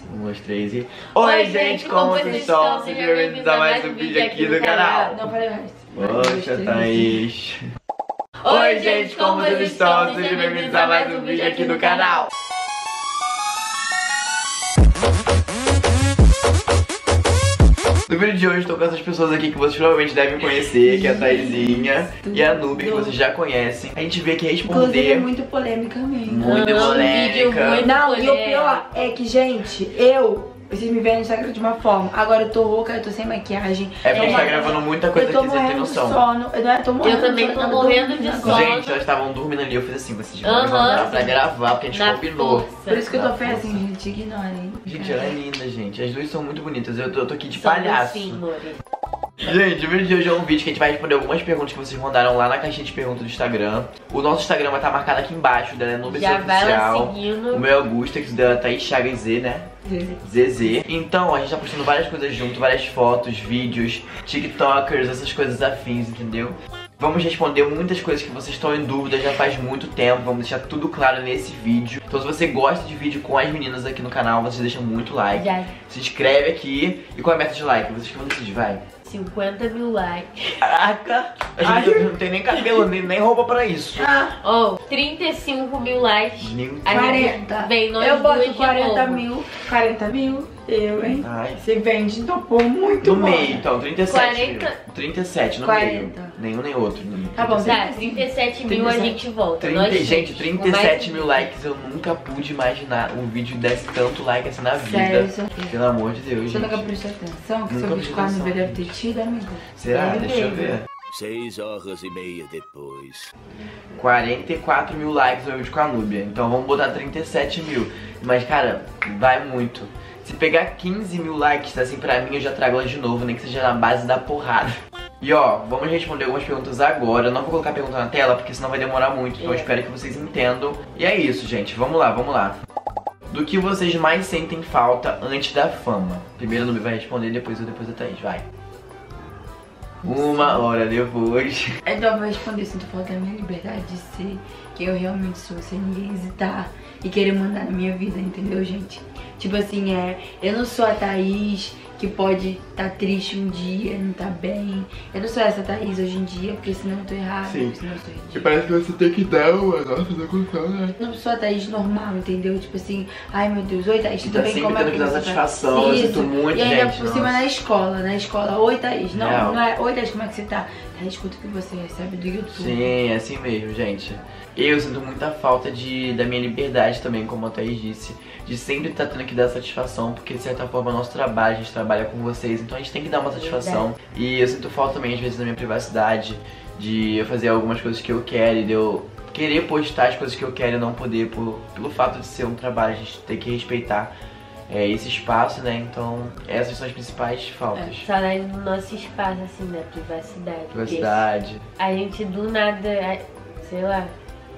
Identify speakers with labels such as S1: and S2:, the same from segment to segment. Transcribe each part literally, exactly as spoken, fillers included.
S1: Um, dois, três e... Oi, gente, como vocês estão? Sejam bem-vindos a mais um vídeo aqui do canal.
S2: Não falei o resto.
S1: Poxa, Thaís. Oi, gente, como vocês estão? Sejam bem-vindos a mais um vídeo aqui do canal. No vídeo de hoje estou com essas pessoas aqui que vocês provavelmente devem conhecer, que é a Thaisinha e a Nubia, que vocês já conhecem. A gente veio aqui responder.
S2: Inclusive é muito polêmica mesmo.
S1: Muito
S2: não,
S1: polêmica.
S2: Muito não, polêmica. E o pior é que, gente, eu... Vocês me veem no Instagram de uma forma. Agora eu tô rouca, eu tô sem maquiagem.
S1: É porque a gente tá gravando muita coisa aqui, você tem noção.
S2: Sono. Eu, eu, tô morrendo
S3: eu também tô morrendo de sono.
S1: Gente, elas estavam dormindo ali, eu fiz assim, vocês vão levantar pra gravar, porque a gente combinou.
S2: Por isso que eu tô feia assim, gente, ignorem.
S1: Gente, ela é linda, gente. As duas são muito bonitas. Eu tô, eu tô aqui de palhaço.
S3: Sim,
S1: gente, o vídeo de hoje é um vídeo que a gente vai responder algumas perguntas que vocês mandaram lá na caixinha de perguntas do Instagram. O nosso Instagram vai estar marcado aqui embaixo, o dela é Nubia
S3: Já vai lá
S1: Oficial.
S3: seguindo.
S1: O meu é Augusta, que o dela tá aí, Chagas Z, né? Zezé. Então, a gente tá postando várias coisas junto, várias fotos, vídeos, TikTokers, essas coisas afins, entendeu? Vamos responder muitas coisas que vocês estão em dúvida já faz muito tempo, vamos deixar tudo claro nesse vídeo. Então se você gosta de vídeo com as meninas aqui no canal, você deixa muito like.
S3: Já.
S1: Se inscreve aqui. E qual é a meta de like? Vocês que vão decidir, vai.
S3: cinquenta mil likes.
S1: Caraca! A gente não tem nem cabelo, nem, nem roupa pra isso.
S2: Ah.
S3: Oh, trinta e cinco mil likes.
S1: Meu
S2: quarenta.
S3: Vem, nós
S2: eu boto
S3: duas
S2: quarenta mil. quarenta mil. Eu, hein?
S1: Ai.
S2: Você vende, então pô, muito
S1: No
S2: bom.
S1: meio, então, trinta e sete
S3: quarenta.
S1: mil. trinta e sete no
S2: quarenta.
S1: meio. Nenhum nem outro.
S2: Tá bom,
S3: Tá, trinta e sete mil a gente volta.
S1: trinta,
S3: nós
S1: gente,
S3: três.
S1: trinta e sete mil likes, eu nunca pude imaginar um vídeo desse tanto like assim na vida.
S2: Sério, isso aqui.
S1: Pelo amor de Deus,
S2: Você
S1: gente.
S2: nunca prestou atenção? Que
S1: Nunca
S2: seu
S1: prestei
S2: biscoito
S1: atenção.
S2: deve ter tido, amigo?
S1: Será?
S2: É
S1: Deixa eu
S2: mesmo.
S1: ver.
S4: Seis horas e meia depois.
S1: quarenta e quatro mil likes no vídeo com a Nubia. Então vamos botar trinta e sete mil. Mas, cara, vai muito. Se pegar quinze mil likes, assim, pra mim, eu já trago ela de novo, nem que seja na base da porrada. E ó, vamos responder algumas perguntas agora. Eu não vou colocar a pergunta na tela, porque senão vai demorar muito. Então eu espero que vocês entendam. E é isso, gente. Vamos lá, vamos lá. Do que vocês mais sentem falta antes da fama? Primeiro a Nubia vai responder, depois eu, depois a Thaís. Vai. Uma hora depois.
S2: Então eu vou responder, sinto falta da minha liberdade de ser quem eu realmente sou, sem ninguém hesitar e querer mandar na minha vida, entendeu, gente? Tipo assim, é, eu não sou a Thaís que pode estar tá triste um dia, não tá bem. Eu não sou essa Thaís hoje em dia, porque senão eu tô errada,
S1: Sim.
S2: senão eu tô ridícula.
S1: E parece que você tem que dar uma nossa execução, né?
S2: Não sou a Thaís normal, entendeu? Tipo assim, ai meu Deus, oi Thaís, tudo
S1: tá
S2: bem?
S1: sempre
S2: Como é
S1: tendo
S2: que
S1: que dar
S2: você tá?
S1: satisfação, eu sinto muito,
S2: E ainda
S1: gente,
S2: por cima
S1: nossa.
S2: na escola, na escola, oi Thaís, não,
S1: Real.
S2: não é, oi Thaís, como é que você tá? Thaís, escuta o que você recebe do YouTube.
S1: Sim, é assim mesmo, gente. Eu sinto muita falta de, da minha liberdade também, como a Thaís disse. De sempre estar tendo que dar satisfação, porque de certa forma é o nosso trabalho, a gente trabalha com vocês, então a gente tem que dar uma satisfação. E eu sinto falta também, às vezes, da minha privacidade, de eu fazer algumas coisas que eu quero, e de eu querer postar as coisas que eu quero e não poder, por, pelo fato de ser um trabalho, a gente tem que respeitar é, esse espaço, né? Então, essas são as principais faltas.
S3: É, saudade do nosso espaço, assim, da privacidade.
S1: Privacidade.
S3: A gente do nada, sei lá.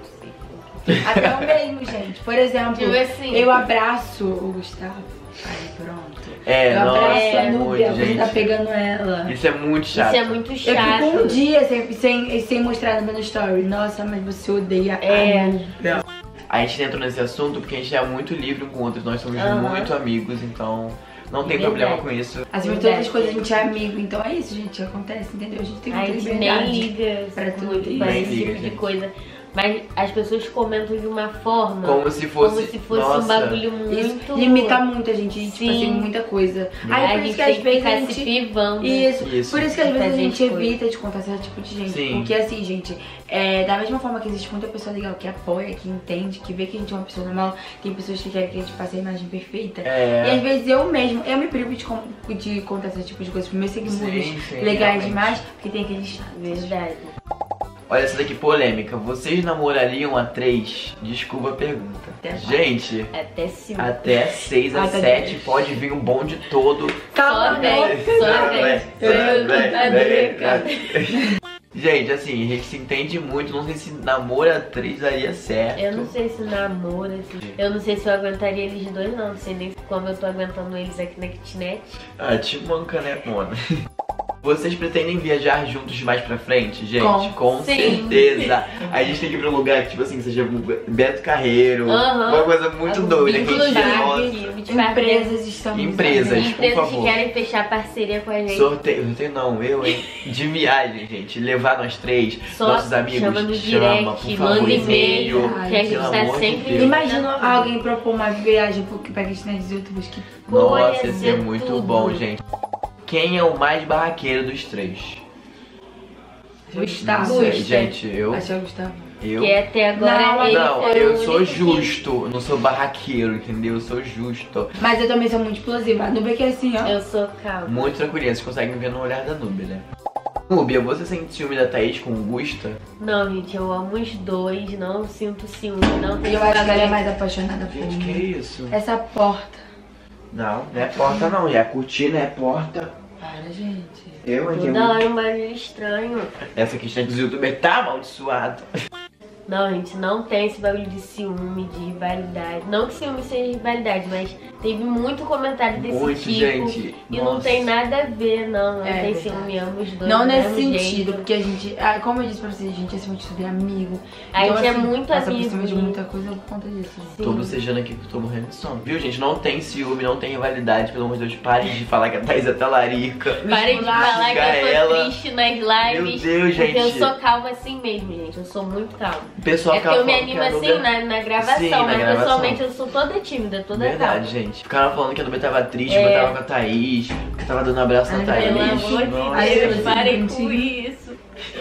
S2: Até o mesmo, gente. Por exemplo,
S3: Tipo assim.
S2: eu abraço o Gustavo. Aí, pronto.
S1: É,
S2: eu
S1: nossa,
S2: abraço
S1: é
S2: a Nubia,
S1: muito,
S2: você tá
S1: gente.
S2: pegando ela.
S1: Isso é muito chato.
S3: Isso é muito
S2: Eu
S3: chato.
S2: fico um dia sem, sem, sem mostrar no meu story. Nossa, mas você odeia
S3: É.
S2: a Nubia.
S1: A gente entrou nesse assunto porque a gente é muito livre um com o outro, nós somos
S3: Uhum.
S1: muito amigos, então não tem
S3: Verdade.
S1: problema com isso.
S2: Acima de todas as coisas, a gente é amigo. Então é isso, gente. Acontece, entendeu? A gente tem
S3: A
S2: muita
S3: gente
S2: liberdade.
S3: nem liga
S2: pra tudo
S3: muito
S2: isso.
S3: pra
S1: Nem
S3: esse
S1: liga,
S3: tipo de
S1: gente.
S3: coisa. Mas as pessoas comentam de uma forma
S1: Como se fosse,
S3: como se fosse
S1: nossa,
S3: um bagulho
S2: Isso
S3: muito...
S2: limita muito a gente, tipo
S3: Sim.
S2: assim, muita coisa.
S1: Sim.
S2: Aí
S3: a
S2: por
S3: gente
S2: isso que
S3: tem
S2: às
S3: que
S2: vezes
S3: ficar
S2: a gente...
S3: se privando.
S2: Isso.
S1: Isso.
S2: Por isso que às vezes a
S3: Fazer
S2: gente
S3: as coisas.
S2: evita de contar certo tipo de gente.
S1: Sim.
S2: Porque assim, gente, é, da mesma forma que existe muita pessoa legal que apoia, que entende, que vê que a gente é uma pessoa normal, tem pessoas que querem que a gente faça a imagem perfeita.
S1: É.
S2: E às vezes eu mesmo, eu me privo de, com- de contar esse tipo de coisas pros meus seguidores
S1: Sim, sim,
S2: legais
S1: realmente.
S2: demais, porque tem aqueles chatos.
S3: Verdade.
S1: Olha essa daqui polêmica. Vocês namorariam a três? Desculpa a pergunta.
S2: Até
S1: Gente,
S3: Até cinco.
S1: até seis a
S2: Até
S1: sete
S2: dez.
S1: pode vir um bonde todo.
S3: Só dez. Só dez.
S1: Gente, assim, a gente se entende muito. Não sei se namoro a três daria certo.
S3: Eu não sei se namoro, assim. Eu não sei se eu aguentaria eles dois, não. Não sei nem como eu tô aguentando eles aqui na kitnet.
S1: Ah, te manca, né, mona? Vocês pretendem viajar juntos mais pra frente, gente?
S2: Com,
S1: Com
S3: sim.
S1: certeza. A gente tem que ir pra um lugar que, tipo assim, seja Beto Carreiro,
S3: Uhum.
S1: uma coisa muito doida que a gente
S2: Inclusive,
S1: gosta.
S2: Empresas estão
S1: Empresas. por
S3: Empresas que
S1: favor.
S3: querem fechar parceria com a gente.
S1: Sorteio, sorteio não, eu, hein? De viagem, gente. Levar nós três,
S3: Só
S1: nossos amigos.
S3: chama no
S1: chama,
S3: direct,
S1: por favor,
S3: manda e-mail,
S2: Ai,
S3: que a gente
S1: pelo
S3: tá
S1: amor de
S3: sempre...
S1: Deus.
S2: Imagina alguém propor uma viagem pra questão dos youtubers que...
S3: Pô,
S1: Nossa,
S3: ia
S1: ia ser
S3: ser
S1: muito
S3: tudo.
S1: bom, gente. Quem é o mais barraqueiro dos três?
S2: Gustavo.
S1: Não sei,
S3: Gusta.
S1: gente, eu...
S2: Acho que é o Gustavo.
S1: eu...
S3: Que até agora
S2: Não,
S3: ele
S1: Não,
S3: foi
S1: eu
S3: o
S1: sou
S3: único que-
S1: justo, não sou barraqueiro, entendeu? Eu sou justo.
S2: Mas eu também sou muito explosiva. A Nubia que é assim, ó.
S3: Eu sou calma.
S1: Muito tranquilinha, vocês conseguem ver no olhar da Nubia, né? Nubia, você sente ciúme da Thaís com o Gusta?
S3: Não, gente, eu amo os dois, não sinto ciúme, não tenho
S2: Eu acho que ela é
S3: ciúme.
S2: mais apaixonada por
S1: Gente, que
S2: mim.
S1: isso?
S2: Essa porta.
S1: Não, não é porta não, já é cortina, é porta.
S2: Para, gente.
S1: Eu, hein?
S3: Toda hora um barulho estranho.
S1: Essa questão dos youtubers tá amaldiçoado.
S3: Não, gente, não tem esse bagulho de ciúme, de rivalidade. Não que ciúme seja rivalidade, mas teve muito comentário desse
S1: Muito,
S3: tipo.
S1: gente.
S3: E
S1: Nossa.
S3: não tem nada a ver, não. Não
S2: É,
S3: tem
S2: verdade.
S3: ciúme, amo os dois.
S2: Não
S3: do
S2: nesse
S3: mesmo
S2: sentido,
S3: jeito.
S2: porque a gente, ah, como eu disse pra vocês, a gente é muito sobre amigo.
S3: A gente é
S2: assim,
S3: muito
S2: passa
S3: amigo,
S2: por cima de
S3: né?
S2: muita coisa por conta disso. Né?
S3: Sim.
S1: Tô bocejando aqui que eu tô morrendo de sono. Viu, gente? Não tem ciúme, não tem rivalidade. Pelo amor de Deus, parem de falar que a Thaís é talarica.
S3: Parem de falar que
S1: xingar
S3: eu sou
S1: ela.
S3: triste nas
S1: Meu
S3: lives.
S1: Deus, gente.
S3: Porque eu sou calma assim mesmo, gente. Eu sou muito calma.
S1: O pessoal
S3: É porque eu me
S1: falando
S3: animo
S1: que a
S3: assim
S1: Nubia-
S3: na, na gravação,
S1: Sim, na
S3: mas
S1: gravação.
S3: pessoalmente eu sou toda tímida, toda
S1: Verdade,
S3: calma.
S1: gente. Ficaram falando que a Nubia tava triste,
S3: É.
S1: que eu tava com a Thaís, que tava dando um abraço na
S2: Ai,
S1: Thaís.
S3: Pelo amor de
S1: Nossa.
S2: Ai,
S3: Deus,
S2: eu
S3: parem
S2: senti.
S3: com isso.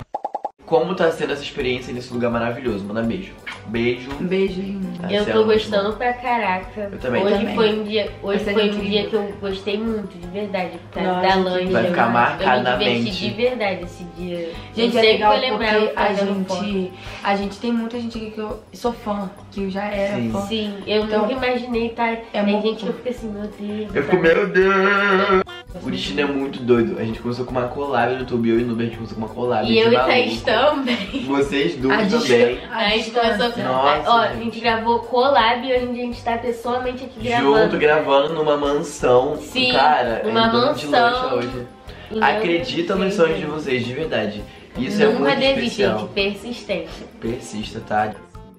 S1: Como tá sendo essa experiência nesse lugar maravilhoso? Manda beijo. Beijo.
S2: Um beijo, lindo.
S1: Tá
S3: Eu
S1: sendo
S3: tô
S1: muito
S3: gostando
S1: bom.
S3: pra caraca.
S1: Eu também.
S3: Hoje
S2: Também.
S3: foi um dia, hoje
S2: Vai ser
S3: foi um
S2: incrível.
S3: dia que eu gostei muito, de verdade. Por causa
S2: Nossa,
S3: da
S2: que
S3: lanche.
S1: Vai ficar
S3: eu-
S1: marcado na
S3: Eu me diverti
S1: mente.
S3: de verdade esse dia.
S2: Gente,
S3: eu
S2: é
S3: sempre
S2: legal
S3: vou lembrar
S2: porque
S3: eu
S2: a
S3: fazendo foto.
S2: gente, a gente tem muita gente aqui que eu sou fã, que eu já era
S1: Sim.
S2: fã.
S3: Sim, eu
S2: Então,
S3: nunca imaginei, tá? Tem
S2: muito
S3: gente que eu
S2: bom.
S3: fico assim, meu Deus.
S1: Eu fico,
S3: tá?
S1: meu Deus. O destino é muito doido. A gente começou com uma collab no YouTube, eu e Nubia, a gente começou com uma collab.
S3: E
S1: de
S3: eu e
S1: maluco.
S3: Thaís também.
S1: Vocês
S2: A
S1: duas
S2: distan-
S1: também.
S2: a
S3: A gente começou.
S2: distância.
S1: Nossa,
S3: Ó, a
S1: gente.
S3: gente gravou collab e hoje em dia a gente tá pessoalmente aqui gravando.
S1: Junto, gravando numa mansão.
S3: Sim,
S1: Cara,
S3: numa
S1: a gente tá de
S3: mansão.
S1: lancha hoje.
S3: E
S1: Acredita
S3: eu-
S1: nos sonhos de vocês, de verdade. Isso é
S3: Nunca
S1: muito
S3: desiste,
S1: especial.
S3: gente. Persistência.
S1: Persista, tá?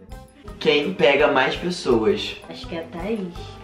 S1: Quem pega mais pessoas?
S3: Acho que é a Thaís.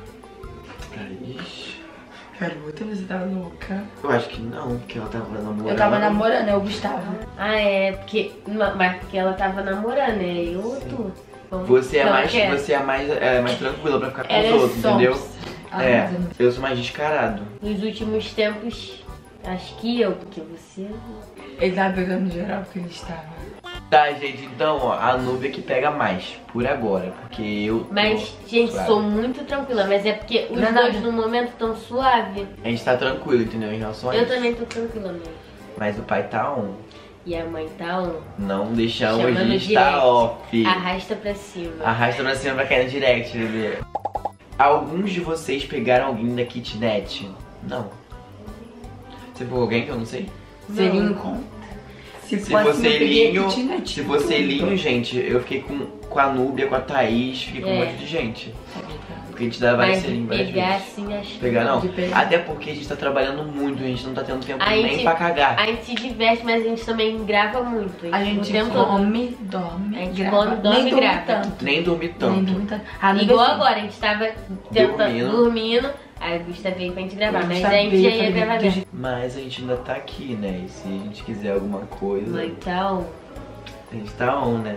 S1: Thaís?
S2: Garota, você tá louca?
S1: Eu acho que não, porque ela tava namorando.
S2: Eu tava namorando, é o Gustavo.
S3: Ah, é, porque. ma- Mas porque ela tava namorando, né? Eu ou tu? Vamos-
S1: Você é
S3: Então,
S1: mais,
S3: quer?
S1: você é mais, é, mais tranquila pra ficar com
S2: Ela
S1: os
S2: é
S1: outros,
S2: sonsa.
S1: entendeu?
S2: Ah,
S1: É,
S2: mas eu não-
S1: eu sou mais descarado.
S3: Nos últimos tempos, acho que eu, porque você.
S2: Ele tava pegando geral porque ele estava.
S1: Tá, gente, então, ó, a Nubia que pega mais, por agora, porque eu tô
S3: Mas, gente,
S1: suave.
S3: sou muito tranquila, mas é porque os
S2: Não é
S3: dois
S2: nada.
S3: no momento tão suave.
S1: A gente tá tranquilo, entendeu, em relação a
S3: Eu
S1: isso.
S3: também tô tranquila mesmo.
S1: Mas o pai tá on.
S3: E a mãe tá on.
S1: Não deixamos
S3: Chama no
S1: de
S3: direct.
S1: estar off.
S3: Arrasta pra cima.
S1: Arrasta pra cima pra cair no direct, bebê. Alguns de vocês pegaram alguém da kitnet? Não. Você pegou alguém que eu não sei?
S2: Seria
S3: Não.
S2: um encontro. Se,
S1: Se
S2: fosse
S1: fosse
S2: eu peguei
S1: Elinho,
S2: kitnet,
S1: se fosse
S2: tudo.
S1: Elinho, gente, eu fiquei com, com a Núbia, com a Thaís, fiquei com um
S3: É.
S1: monte de gente. Porque a gente dá vários
S3: Mas de
S1: selinhos várias
S3: pegar
S1: vezes.
S3: assim, acho que
S1: Pegar não.
S2: De pegar.
S1: Até porque a gente tá trabalhando muito, a gente não tá tendo tempo
S3: A
S1: nem
S3: gente-
S1: pra cagar.
S3: A gente se diverte, mas a gente também grava muito.
S2: A
S3: o
S2: gente
S3: tempo todo.
S2: come, dorme,
S3: A gente
S2: grava.
S3: come, dorme
S2: Nem
S3: e
S2: dorme
S3: grava.
S2: tanto.
S1: Nem dormi
S2: Nem
S1: tanto.
S2: dorme tanto. A Nubia,
S3: Igual
S2: assim,
S3: agora, a gente tava tentando,
S1: Dormindo.
S3: dormindo. Aí a Gusta veio pra gente gravar,
S2: eu
S3: mas
S2: sabia,
S3: a gente já ia
S2: falei,
S3: gravar
S2: do
S3: mesmo.
S2: jeito-
S1: Mas a gente ainda tá aqui, né? E se a gente quiser alguma coisa,
S3: Então,
S1: a gente tá on, né?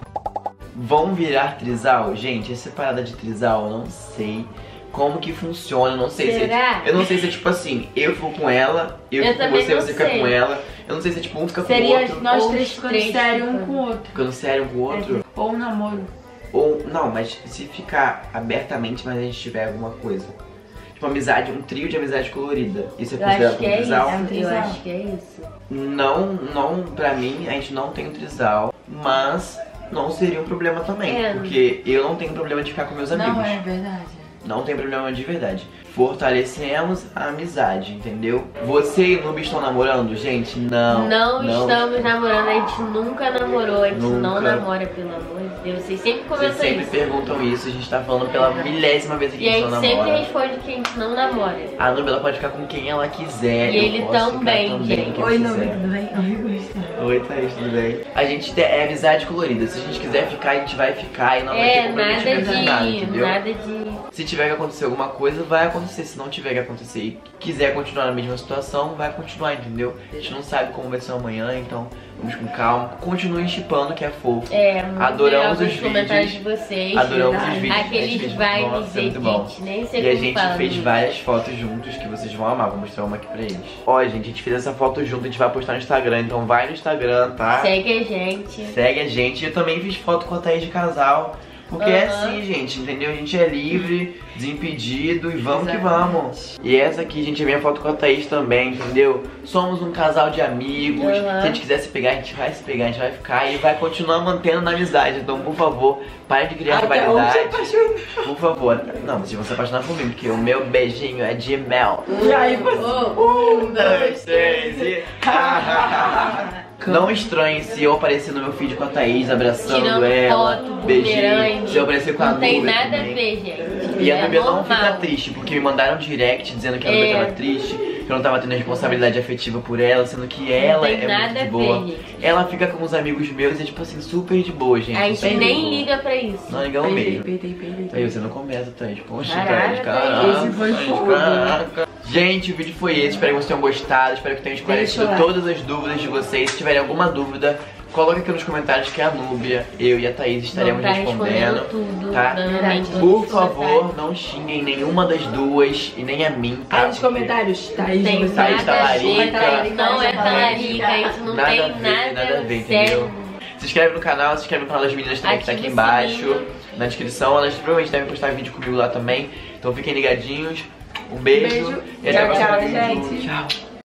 S1: Vão virar trisal? Gente, essa parada de trisal, eu não sei como que funciona, eu não sei se
S3: será?
S1: é, eu não sei se é tipo assim, eu fico com ela, eu,
S3: Eu
S1: fico com
S3: também
S1: você,
S3: não
S1: você fica
S3: sei.
S1: com ela. Eu não sei se é tipo um fica com o
S2: Seria
S1: outro,
S2: nós
S3: Ou
S2: três
S3: os
S2: ficando
S3: três
S2: sério um
S3: ficando.
S2: com o outro.
S1: ficando sério um com o outro.
S2: Ou um namoro.
S1: Ou, não, mas se ficar abertamente, mas a gente tiver alguma coisa. Tipo, amizade, um trio de amizade colorida. Isso é
S3: Eu acho
S1: considerado
S3: que
S1: como
S3: é isso.
S1: trisal?
S2: É um
S3: Eu
S2: trisal.
S3: acho que é isso.
S1: Não, não, pra mim, a gente não tem um trisal, mas não seria um problema também.
S3: É.
S1: Porque eu não tenho problema de ficar com meus amigos.
S2: Não, é verdade.
S1: Não tem problema de verdade. Fortalecemos a amizade, entendeu? Você e Noob estão namorando? Gente, não.
S3: Não,
S1: não
S3: estamos namorando, a gente nunca namorou, a gente
S1: Nunca.
S3: não namora, pelo amor de Deus. Vocês sempre
S1: Vocês
S3: comentam
S1: sempre
S3: isso.
S1: perguntam isso, a gente tá falando pela milésima vez que
S3: E
S1: a
S3: a
S1: gente
S3: gente
S1: não
S3: sempre
S1: namora.
S3: responde que a gente não namora.
S1: A Noob, ela pode ficar com quem ela quiser.
S3: E
S1: eu
S3: ele
S1: posso
S3: também,
S1: ficar
S3: gente.
S1: quem eu
S2: Oi,
S1: quiser.
S2: Noob, tudo bem? Oi, Gustavo.
S1: Oi, Thaís, tudo bem? A gente tem, é amizade colorida. Se a gente quiser ficar, a gente vai ficar e não vai ter
S3: É,
S1: comprometimento
S3: nada
S1: em nada,
S3: de.
S1: entendeu?
S3: Nada de.
S1: Se tiver que acontecer alguma coisa, vai acontecer. Se não tiver que acontecer e quiser continuar na mesma situação, vai continuar, entendeu? A gente não sabe como vai ser amanhã, então vamos com calma. Continuem chipando, que é fofo.
S3: É, muito
S1: Adoramos
S3: legal
S1: os
S3: os comentários de
S1: vídeos.
S3: vocês.
S1: Adoramos os
S2: verdade.
S1: vídeos.
S3: Aqueles
S1: Esses vídeos,
S3: vibes
S1: nossa, é muito bom.
S3: edit, nem sei
S1: E a
S3: como
S1: gente
S3: fala
S1: fez
S3: muito.
S1: várias fotos juntos que vocês vão amar. Vou mostrar uma aqui pra eles. Ó, gente, a gente fez essa foto junto, a gente vai postar no Instagram. Então vai no Instagram, tá?
S3: Segue a gente.
S1: Segue a gente. Eu também fiz foto com a Thaís de casal. Porque é
S3: Aham.
S1: assim, gente, entendeu? A gente é livre, desimpedido e vamos que
S2: Exatamente.
S1: vamos. E essa aqui, gente, é minha foto com a Thaís também, entendeu? Somos um casal de amigos.
S3: Aham.
S1: Se a gente quiser se pegar, a gente vai se pegar, a gente vai ficar e vai continuar mantendo na amizade. Então, por favor, pare de criar
S2: Até
S1: rivalidade.
S2: hoje se apaixonou.
S1: Por favor. Não, vocês vão se apaixonar por mim, porque o meu beijinho é de mel.
S2: E aí, você...
S1: Um, dois, três e... Não estranhe se eu aparecer no meu feed com a Thaís, abraçando
S3: Tirando
S1: ela,
S3: foto,
S1: beijinho.
S3: bumerangue.
S1: Se eu aparecer com a
S3: Não tem
S1: Nubia
S3: nada
S1: também.
S3: a ver, gente.
S1: E a
S3: É
S1: Nubia não fica
S3: normal.
S1: triste, porque me mandaram direct dizendo que a Nubia
S3: É.
S1: tava triste, que eu não tava tendo responsabilidade afetiva por ela, sendo que ela
S3: tem
S1: é
S3: nada
S1: muito de
S3: a
S1: boa.
S3: ver, gente.
S1: Ela fica com os amigos meus e é tipo assim, super de boa, gente.
S3: A gente
S1: super de
S3: nem
S1: boa.
S3: liga pra isso.
S1: Não ligamos
S2: Peidei,
S1: mesmo.
S2: peidei, peidei.
S1: Aí você não começa, Thaís. Poxa,
S3: Caraca,
S1: Thaís, caraca.
S2: esse foi
S1: Thaís,
S2: fogo.
S1: caraca. Gente, o vídeo foi esse. Espero que vocês tenham gostado. Espero que tenham esclarecido
S2: Deixa o
S1: todas as dúvidas de vocês. Se tiverem alguma dúvida, coloque aqui nos comentários que a Núbia, eu e a Thaís estaremos
S3: Vamos tá
S1: respondendo.
S3: respondendo tudo.
S1: tá?
S3: Verdade.
S1: Por favor, não xinguem nenhuma das duas e nem a mim, tá?
S2: Aí nos comentários, Thaís,
S3: Tem
S2: você...
S1: Thaís
S3: nada a ver,
S1: talarica.
S3: não é talarica, a gente não
S1: Nada
S3: tem
S1: a ver,
S3: nada,
S1: nada a ver,
S3: sério.
S1: entendeu? Se inscreve no canal, se inscreve no canal das meninas também que tá aqui
S3: Ativa o
S1: embaixo,
S3: sininho.
S1: na descrição. Elas provavelmente devem postar vídeo comigo lá também. Então fiquem ligadinhos. Um beijo,
S2: Beijo.
S1: e até o
S2: Tchau,
S1: próximo
S2: tchau,
S1: vídeo.
S2: gente.
S1: Tchau.